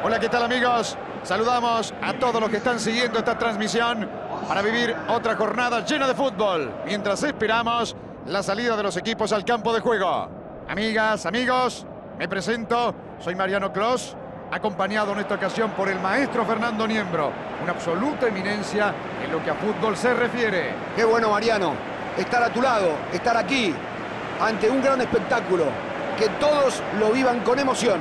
Hola, ¿qué tal, amigos? Saludamos a todos los que están siguiendo esta transmisión para vivir otra jornada llena de fútbol, mientras esperamos la salida de los equipos al campo de juego. Amigas, amigos, me presento, soy Mariano Clos, acompañado en esta ocasión por el maestro Fernando Niembro, una absoluta eminencia en lo que a fútbol se refiere. Qué bueno, Mariano, estar a tu lado, estar aquí, ante un gran espectáculo, que todos lo vivan con emoción.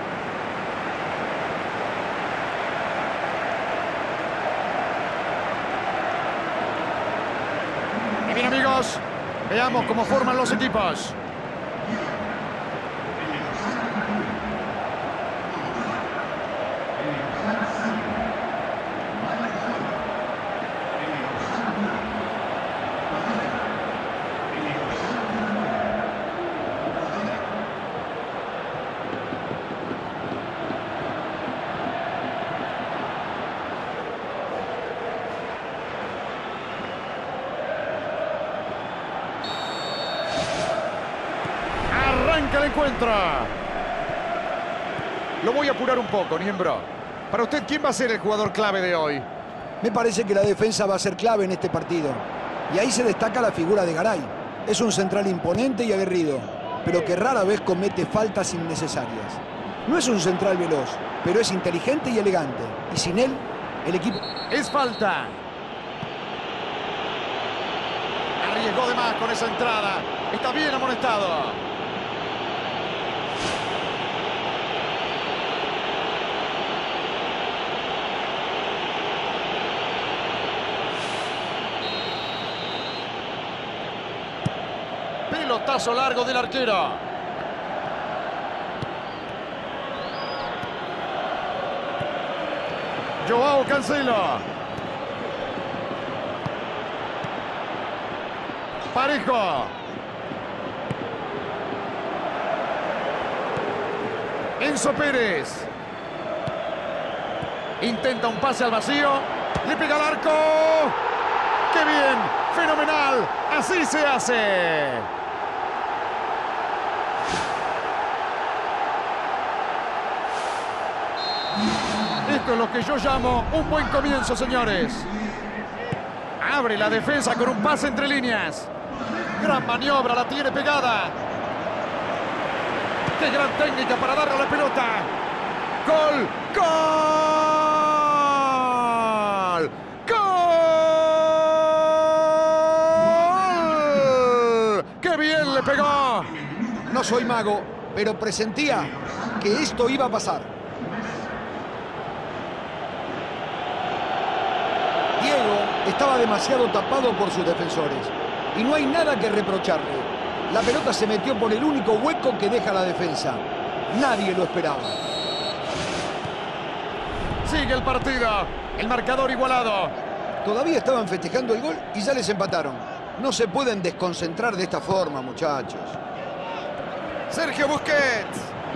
Y bien, amigos, veamos cómo forman los equipos. Arranca el encuentro. Lo voy a apurar un poco, Niembro. Para usted, ¿quién va a ser el jugador clave de hoy? Me parece que la defensa va a ser clave en este partido. Y ahí se destaca la figura de Garay. Es un central imponente y aguerrido, pero que rara vez comete faltas innecesarias. No es un central veloz, pero es inteligente y elegante. Y sin él, el equipo... Es falta. Arriesgó de más con esa entrada. Está bien amonestado. Pelotazo largo del arquero. Joao Cancelo. Parejo. Enzo Pérez. Intenta un pase al vacío. Le pega al arco. ¡Qué bien! ¡Fenomenal! ¡Así se hace! Esto es lo que yo llamo un buen comienzo, señores. Abre la defensa con un pase entre líneas. Gran maniobra, la tiene pegada. ¡Qué gran técnica para darle a la pelota! ¡Gol! ¡Gol! ¡Gol! ¡Qué bien le pegó! No soy mago, pero presentía que esto iba a pasar. Diego estaba demasiado tapado por sus defensores y no hay nada que reprocharle. La pelota se metió por el único hueco que deja la defensa. Nadie lo esperaba. Sigue el partido. El marcador igualado. Todavía estaban festejando el gol y ya les empataron. No se pueden desconcentrar de esta forma, muchachos. Sergio Busquets.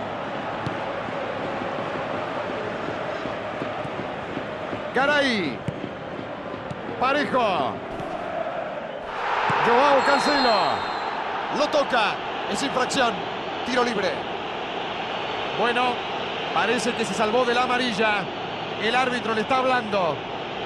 Garay. Parejo. Joao Cancelo. Lo toca. Es infracción. Tiro libre. Bueno, parece que se salvó de la amarilla. El árbitro le está hablando.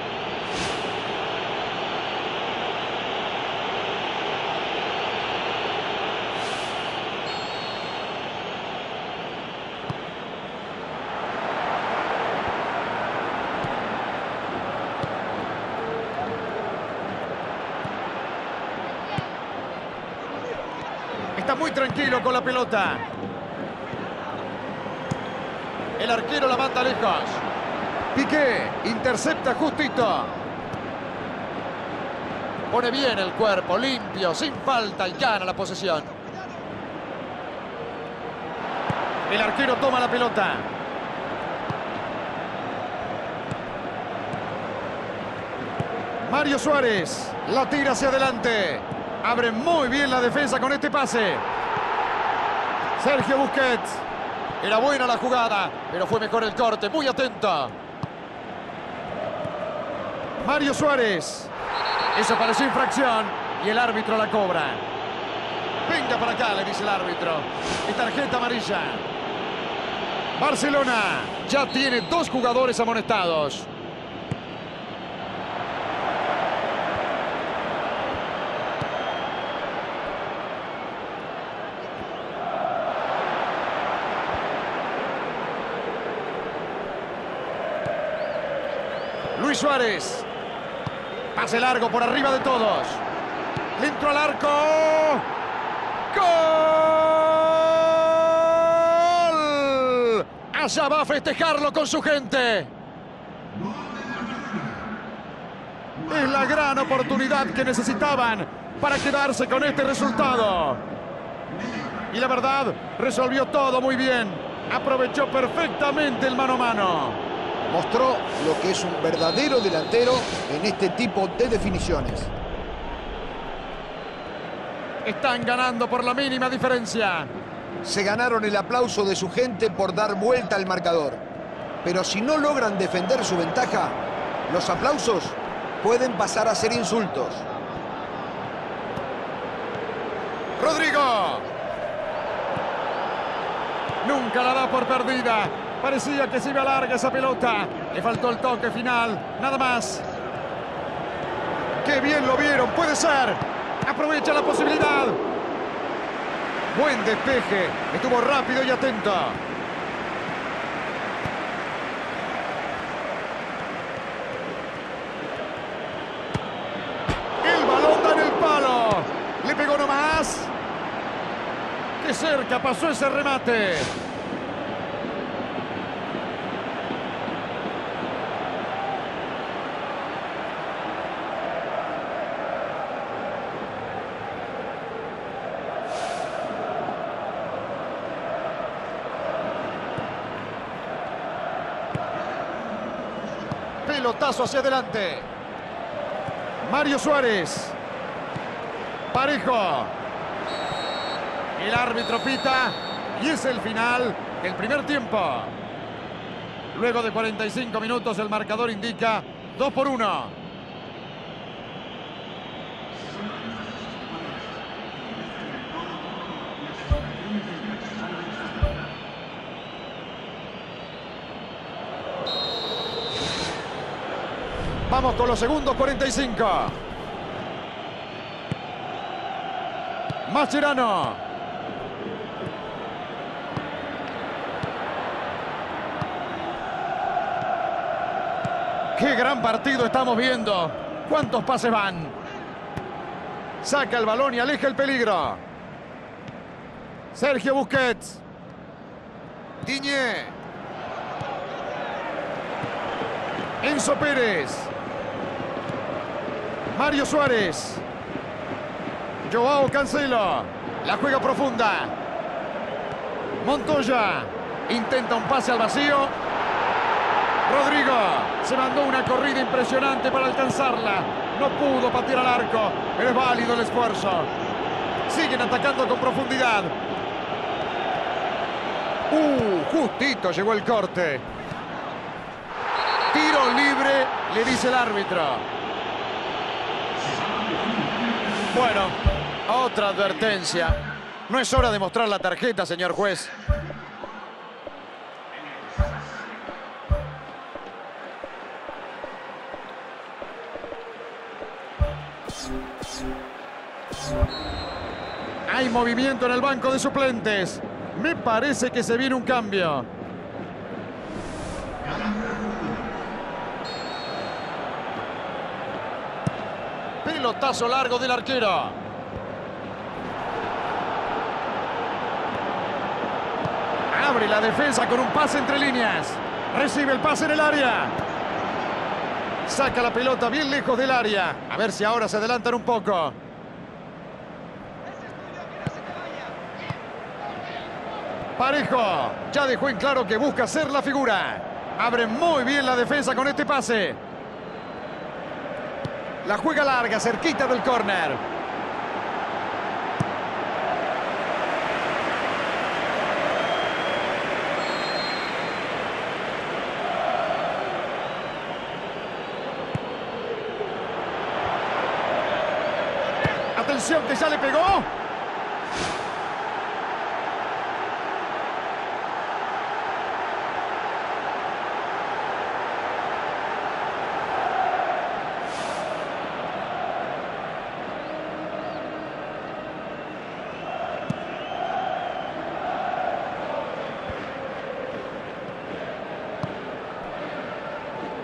Está muy tranquilo con la pelota. El arquero la manda lejos. Piqué intercepta justito. Pone bien el cuerpo, limpio, sin falta y gana la posesión. El arquero toma la pelota. Mario Suárez la tira hacia adelante. Abre muy bien la defensa con este pase. Sergio Busquets. Era buena la jugada, pero fue mejor el corte. Muy atento. Mario Suárez. Eso pareció infracción y el árbitro la cobra. Venga para acá, le dice el árbitro. Y tarjeta amarilla. Barcelona ya tiene 2 jugadores amonestados. Luis Suárez. Pase largo por arriba de todos. Le entró al arco. ¡Gol! Allá va a festejarlo con su gente. Es la gran oportunidad que necesitaban para quedarse con este resultado. Y la verdad, resolvió todo muy bien. Aprovechó perfectamente el mano a mano. Mostró lo que es un verdadero delantero en este tipo de definiciones. Están ganando por la mínima diferencia. Se ganaron el aplauso de su gente por dar vuelta al marcador. Pero si no logran defender su ventaja, los aplausos pueden pasar a ser insultos. Rodrigo. Nunca la da por perdida. Parecía que se iba larga esa pelota. Le faltó el toque final, nada más. ¡Qué bien lo vieron! ¡Puede ser! Aprovecha la posibilidad. Buen despeje. Estuvo rápido y atento. El balón da en el palo. Le pegó nomás. ¡Qué cerca pasó ese remate! Pelotazo hacia adelante. Mario Suárez. Parejo. El árbitro pita y es el final del primer tiempo. Luego de 45 minutos el marcador indica 2-1. Vamos con los segundos 45. Mascherano. ¡Qué gran partido estamos viendo! ¿Cuántos pases van? Saca el balón y aleja el peligro. Sergio Busquets. Digne. Enzo Pérez. Mario Suárez. Joao Cancelo. La juega profunda. Montoya. Intenta un pase al vacío. Rodrigo. Se mandó una corrida impresionante para alcanzarla. No pudo patear al arco. Pero es válido el esfuerzo. Siguen atacando con profundidad. Justito llegó el corte. Tiro libre, le dice el árbitro. Bueno, otra advertencia. No es hora de mostrar la tarjeta, señor juez. Hay movimiento en el banco de suplentes. Me parece que se viene un cambio. Pelotazo largo del arquero. Abre la defensa con un pase entre líneas. Recibe el pase en el área. Saca la pelota bien lejos del área. A ver si ahora se adelantan un poco. Parejo. Ya dejó en claro que busca ser la figura. Abre muy bien la defensa con este pase. La juega larga, cerquita del córner. Atención, que ya le pegó.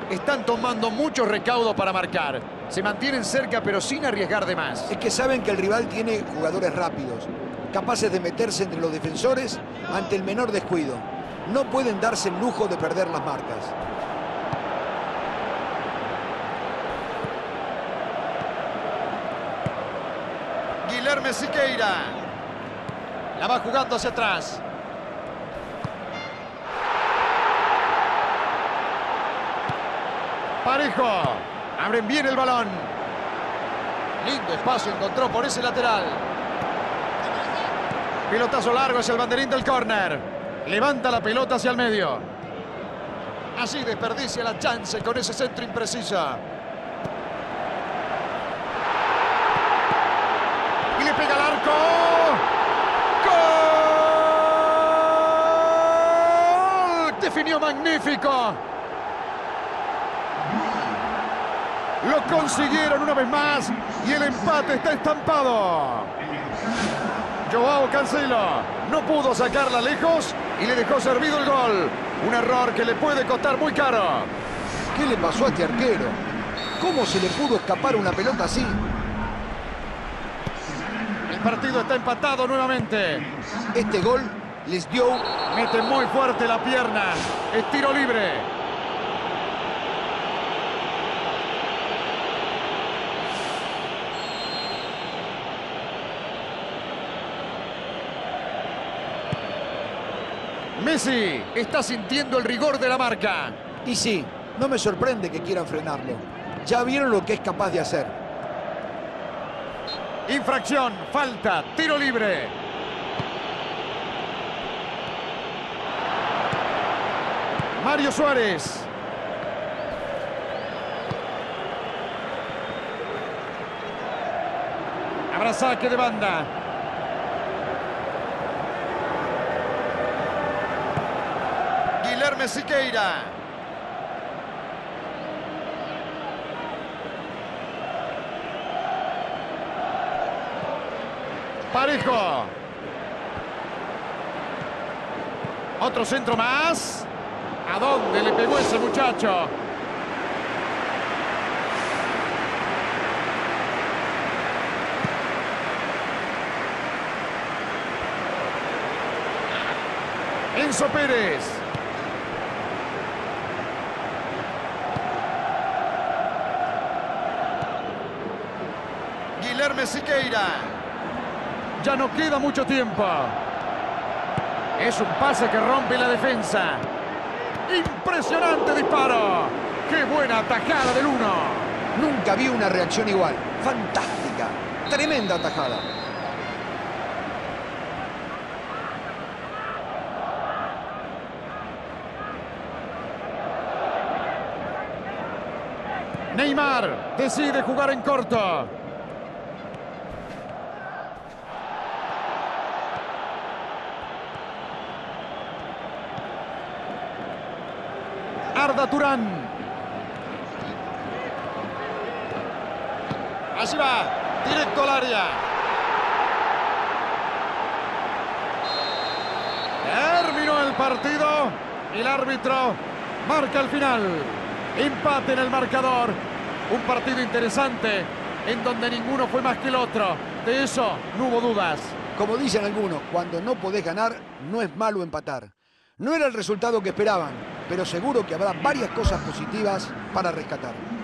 Están tomando mucho recaudo para marcar. Se mantienen cerca pero sin arriesgar de más. Es que saben que el rival tiene jugadores rápidos, capaces de meterse entre los defensores ante el menor descuido. No pueden darse el lujo de perder las marcas. Guilherme Siqueira. La va jugando hacia atrás. Parejo. Abren bien el balón. Lindo espacio encontró por ese lateral. Pelotazo largo hacia el banderín del córner. Levanta la pelota hacia el medio. Así desperdicia la chance con ese centro impreciso. Y le pega al arco. ¡Gol! Definió magnífico. Lo consiguieron una vez más y el empate está estampado. Joao Cancelo no pudo sacarla lejos y le dejó servido el gol. Un error que le puede costar muy caro. ¿Qué le pasó a este arquero? ¿Cómo se le pudo escapar una pelota así? El partido está empatado nuevamente. Este gol les dio... Mete muy fuerte la pierna. Es tiro libre. Messi está sintiendo el rigor de la marca. Y sí, no me sorprende que quieran frenarlo. Ya vieron lo que es capaz de hacer. Infracción, falta, tiro libre. Mario Suárez. Habrá saque de banda. Guilherme Siqueira. Parejo. Otro centro más. ¿A dónde le pegó ese muchacho? Enzo Pérez. Guilherme Siqueira. Ya no queda mucho tiempo. Es un pase que rompe la defensa. ¡Impresionante disparo! ¡Qué buena atajada del 1! Nunca vi una reacción igual. Fantástica. Tremenda atajada. Neymar decide jugar en corto. Arda Turán. Allí va, directo al área. Terminó el partido y el árbitro marca el final. Empate en el marcador. Un partido interesante en donde ninguno fue más que el otro. De eso no hubo dudas. Como dicen algunos, cuando no podés ganar, no es malo empatar. No era el resultado que esperaban, pero seguro que habrá varias cosas positivas para rescatar.